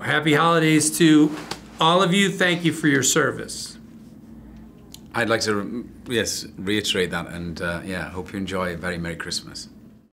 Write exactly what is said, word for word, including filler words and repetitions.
Happy holidays to all of you. Thank you for your service. I'd like to, yes, reiterate that, and uh, yeah, hope you enjoy a very Merry Christmas.